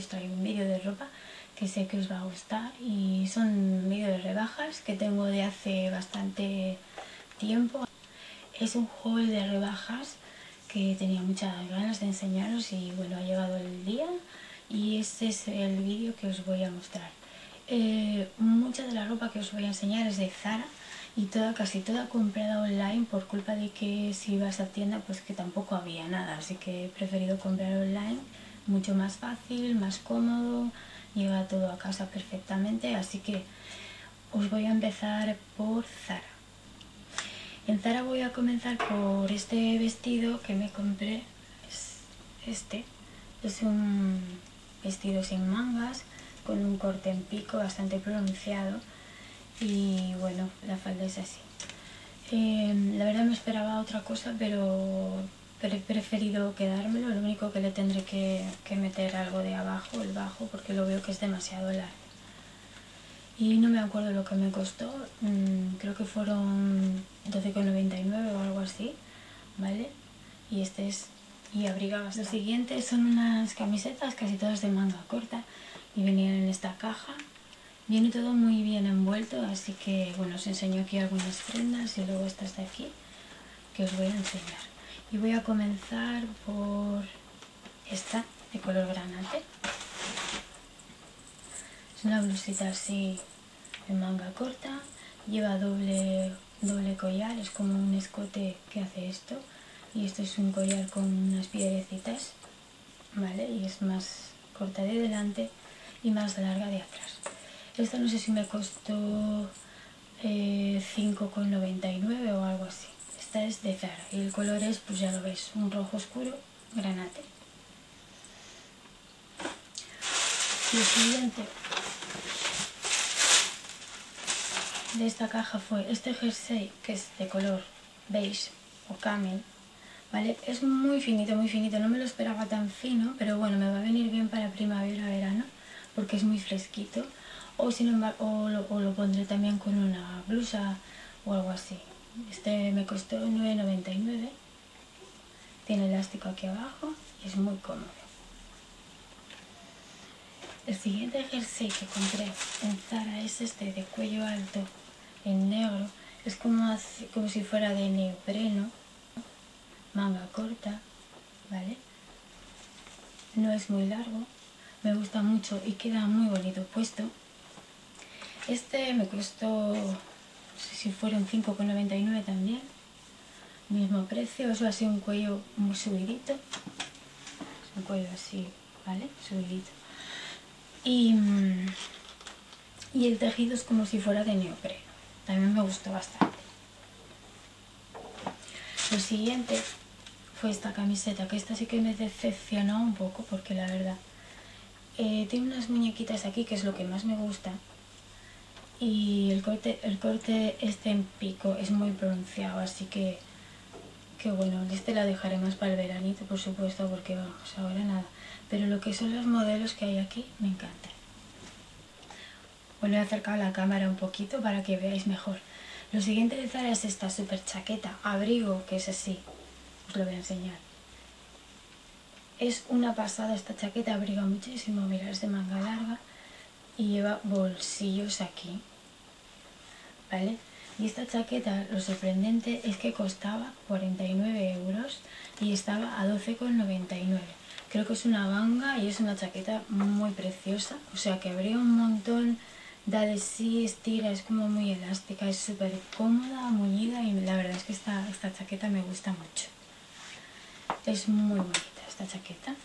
os traigo un vídeo de ropa que sé que os va a gustar y son vídeos de rebajas que tengo de hace bastante tiempo. Es un haul de rebajas que tenía muchas ganas de enseñaros y bueno, ha llegado el día y este es el vídeo que os voy a mostrar. Mucha de la ropa que os voy a enseñar es de Zara y casi toda comprada online por culpa de que si ibas a tienda pues que tampoco había nada, así que he preferido comprar online, mucho más fácil, más cómodo, llega todo a casa perfectamente, así que os voy a empezar por Zara. En Zara voy a comenzar por este vestido que me compré, es un vestido sin mangas, con un corte en pico bastante pronunciado y bueno, la falda es así. La verdad me esperaba otra cosa, pero he preferido quedármelo, lo único que le tendré que meter algo de abajo, el bajo, porque lo veo que es demasiado largo. Y no me acuerdo lo que me costó, creo que fueron 12,99 o algo así, ¿vale? Y abriga bastante. Lo siguiente son unas camisetas, casi todas de manga corta, y venían en esta caja. Viene todo muy bien envuelto, así que bueno, os enseño aquí algunas prendas y luego estas de aquí que os voy a enseñar. Y voy a comenzar por esta de color granate. Es una blusita así de manga corta, lleva doble collar, es como un escote que hace esto, y esto es un collar con unas piedrecitas, ¿vale? Y es más corta de delante y más larga de atrás. Esta no sé si me costó 5,99 o algo así. Esta es de Zara y el color es, pues ya lo ves, un rojo oscuro, granate. Lo siguiente de esta caja fue este jersey que es de color beige o camel, ¿vale? Es muy finito, no me lo esperaba tan fino, pero bueno, me va a venir bien para primavera, verano, porque es muy fresquito. O sin embargo, lo pondré también con una blusa o algo así. Este me costó 9,99, tiene elástico aquí abajo y es muy cómodo. El siguiente jersey que compré en Zara es este de cuello alto en negro, es como si fuera de neopreno, manga corta, ¿vale? No es muy largo, me gusta mucho y queda muy bonito puesto. Este me costó, no sé si fueron 5,99 también, mismo precio. Eso así, un cuello muy subidito, es un cuello así, ¿vale? Subidito. Y el tejido es como si fuera de neopreno, también me gustó bastante. Lo siguiente fue esta camiseta, que esta sí que me decepcionó un poco, porque la verdad tiene unas muñequitas aquí, que es lo que más me gusta, y el corte este en pico es muy pronunciado, así que bueno, este la dejaré más para el veranito, por supuesto, porque vamos, ahora nada, pero lo que son los modelos que hay aquí me encantan. Bueno, he acercado la cámara un poquito para que veáis mejor. Lo siguiente de Zara es esta super chaqueta, abrigo, que es así, os lo voy a enseñar. Es una pasada esta chaqueta, abriga muchísimo, mirad, es de manga larga y lleva bolsillos aquí, ¿vale? Y esta chaqueta, lo sorprendente es que costaba 49 euros y estaba a 12,99. Creo que es una ganga y es una chaqueta muy preciosa, o sea que abriga un montón, da de sí, estira, es como muy elástica, es súper cómoda, mullida y la verdad es que esta chaqueta me gusta mucho. Es muy bonita esta chaqueta.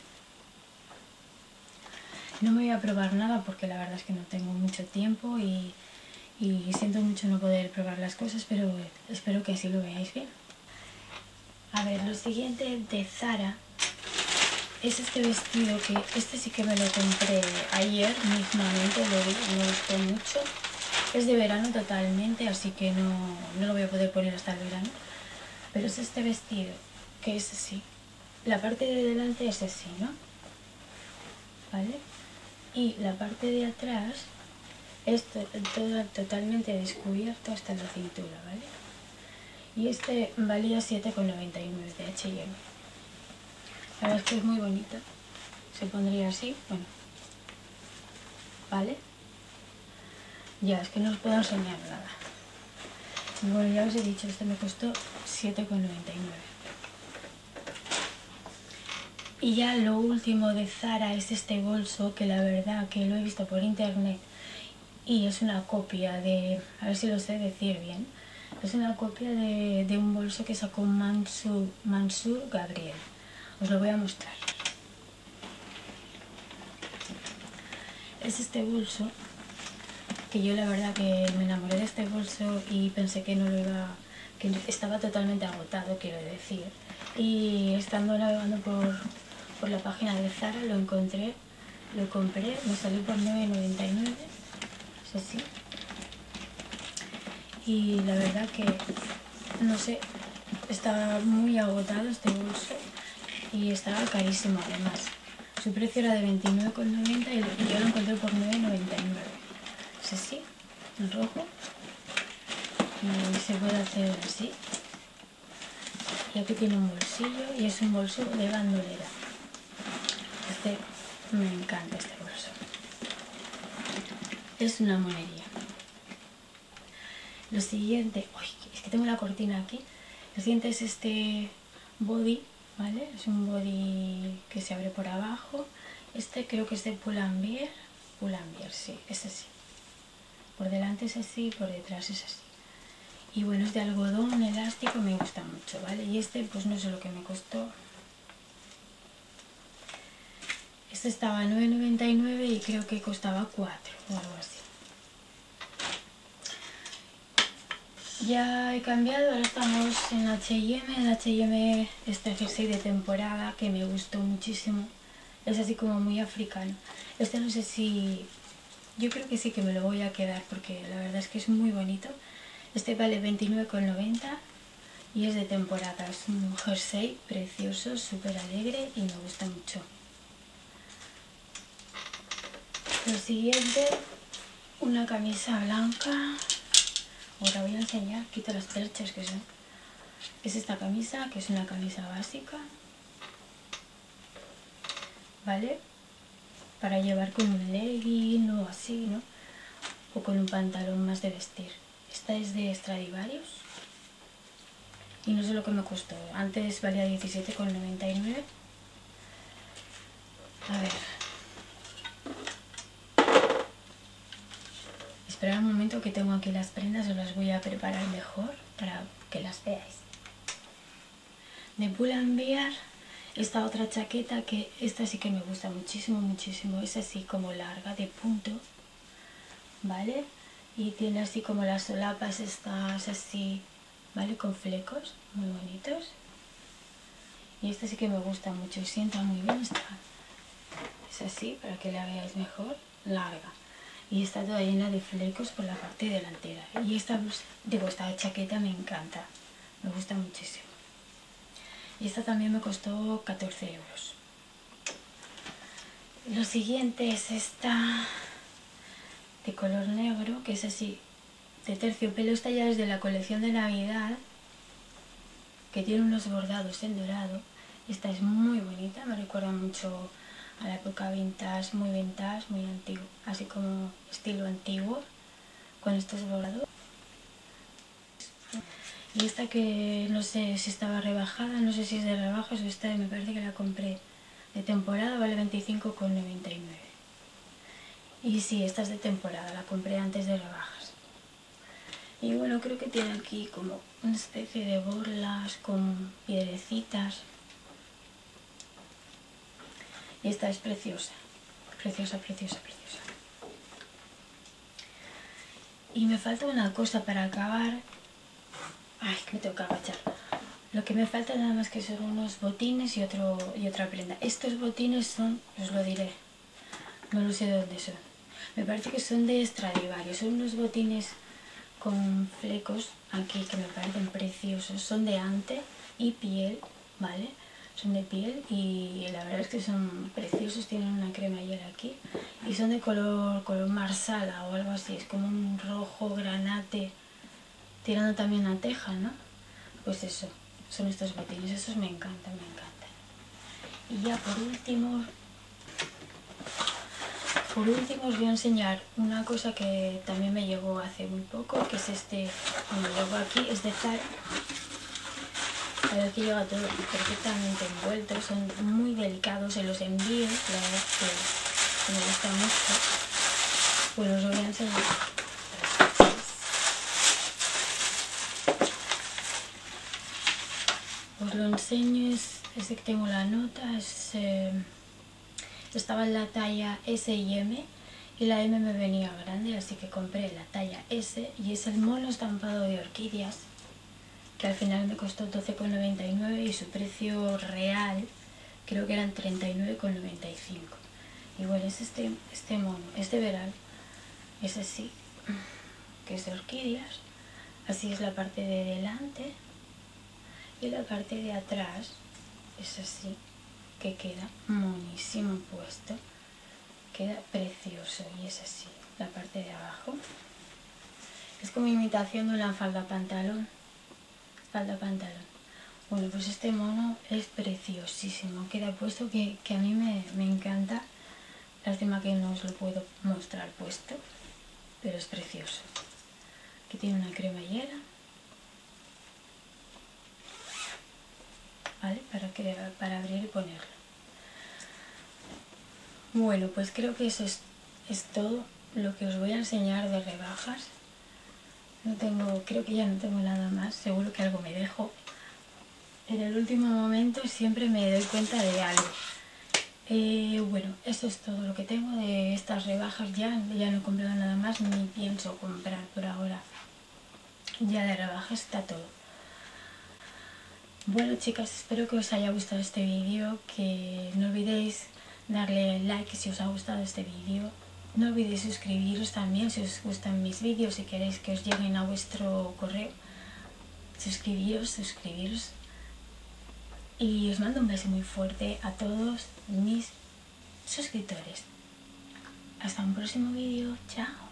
No me voy a probar nada porque la verdad es que no tengo mucho tiempo y siento mucho no poder probar las cosas, pero espero que así lo veáis bien. A ver, lo siguiente de Zara es este vestido, que este sí que me lo compré ayer mismamente, lo vi, me gustó mucho. Es de verano totalmente, así que no lo voy a poder poner hasta el verano. Pero es este vestido, que es así. La parte de delante es así, ¿no? ¿Vale? Y la parte de atrás es totalmente descubierto hasta la cintura, ¿vale? Y este valía 7,99 de H&M. La verdad es que es muy bonito. Se pondría así, bueno, ¿vale? Ya, es que no os puedo enseñar nada. Bueno, ya os he dicho, este me costó 7,99. Y ya lo último de Zara es este bolso, que la verdad que lo he visto por internet y es una copia de, a ver si lo sé decir bien, es una copia de un bolso que sacó Mansur Gabriel. Os lo voy a mostrar. Es este bolso, que yo la verdad que me enamoré de este bolso y pensé que no lo iba, que estaba totalmente agotado, quiero decir. Y estando navegando por la página de Zara lo encontré, lo compré, me salió por 9,99, es así. Y la verdad que, no sé, estaba muy agotado este bolso y estaba carísimo además. Su precio era de 29,90 y yo lo encontré por 9,99. Es así, en rojo. Y se puede hacer así. Y aquí tiene un bolsillo y es un bolso de bandolera. Me encanta este bolso. Es una monería. Lo siguiente, uy, es que tengo la cortina aquí. Lo siguiente es este body, ¿vale? Es un body que se abre por abajo. Este creo que es de Pull&Bear. Pull&Bear, sí, es así. Por delante es así, por detrás es así. Y bueno, es de algodón elástico, me gusta mucho, ¿vale? Y este, pues no sé lo que me costó. Este estaba a 9,99 y creo que costaba 4 o algo así. Ya he cambiado, ahora estamos en H&M. En H&M este jersey de temporada que me gustó muchísimo. Es así como muy africano. Este no sé si... Yo creo que sí que me lo voy a quedar porque la verdad es que es muy bonito. Este vale 29,90 y es de temporada. Es un jersey precioso, súper alegre y me gusta mucho. Lo siguiente, una camisa blanca. Ahora voy a enseñar, quito las perchas que son. Es esta camisa, que es una camisa básica, ¿vale? Para llevar con un legging o así, ¿no? O con un pantalón más de vestir. Esta es de Stradivarius y no sé lo que me costó. Antes valía 17,99. A ver. Esperad un momento que tengo aquí las prendas, os las voy a preparar mejor para que las veáis. De Pull&Bear, esta otra chaqueta, que esta sí que me gusta muchísimo, muchísimo. Es así como larga, de punto, ¿vale? Y tiene así como las solapas estas así, ¿vale? Con flecos muy bonitos. Y esta sí que me gusta mucho, sienta muy bien. Es así, para que la veáis mejor, larga. Y está toda llena de flecos por la parte delantera. Y esta chaqueta me encanta, me gusta muchísimo. Y esta también me costó 14 euros. Lo siguiente es esta de color negro, que es así, de terciopelo. Esta ya es de la colección de Navidad, que tiene unos bordados en dorado. Esta es muy bonita, me recuerda mucho a la época vintage, muy antiguo, así como estilo antiguo, con estos bordados. Y esta que no sé si estaba rebajada, no sé si es de rebajas o esta me parece que la compré de temporada, vale 25,99. Y sí, esta es de temporada, la compré antes de rebajas. Y bueno, creo que tiene aquí como una especie de borlas con piedrecitas. Y esta es preciosa, preciosa, preciosa, preciosa. Y me falta una cosa para acabar. Ay, me tengo que agachar. Lo que me falta nada más que son unos botines y otra prenda. Estos botines son, os lo diré, no lo sé de dónde son. Me parece que son de Stradivarius. Son unos botines con flecos aquí que me parecen preciosos. Son de ante y piel, ¿vale? Son de piel y la verdad es que son preciosos. Tienen una cremallera aquí y son de color marsala o algo así. Es como un rojo granate tirando también a teja, ¿no? Pues eso, son estos botines. Esos me encantan, me encantan. Y ya por último, por último os voy a enseñar una cosa que también me llegó hace muy poco, que es este, bueno, llegó aquí, es de Zara. A ver, aquí llega todo perfectamente envuelto, son muy delicados en los envíos, la verdad que me gusta mucho. Pues os lo voy a enseñar. Os lo enseño, es que tengo la nota, estaba en la talla S y M y la M me venía grande, así que compré la talla S y es el mono estampado de orquídeas, que al final me costó 12,99 y su precio real creo que eran 39,95. Y bueno, es este mono, es de verano, es así, que es de orquídeas, así es la parte de delante y la parte de atrás es así, que queda monísimo puesto, queda precioso y es así, la parte de abajo. Es como imitación de una falda pantalón. Bueno, pues este mono es preciosísimo, queda puesto que a mí me encanta. Lástima que no os lo puedo mostrar puesto, pero es precioso. Aquí tiene una cremallera, ¿vale? Para abrir y ponerlo. Bueno, pues creo que eso es todo lo que os voy a enseñar de rebajas. Creo que ya no tengo nada más, seguro que algo me dejo. En el último momento siempre me doy cuenta de algo. Bueno, eso es todo lo que tengo de estas rebajas. Ya no he comprado nada más, ni pienso comprar por ahora. Ya de rebajas está todo. Bueno, chicas, espero que os haya gustado este vídeo, que no olvidéis darle like si os ha gustado este vídeo. No olvidéis suscribiros también si os gustan mis vídeos, si queréis que os lleguen a vuestro correo. Suscribiros. Y os mando un beso muy fuerte a todos mis suscriptores. Hasta un próximo vídeo. Chao.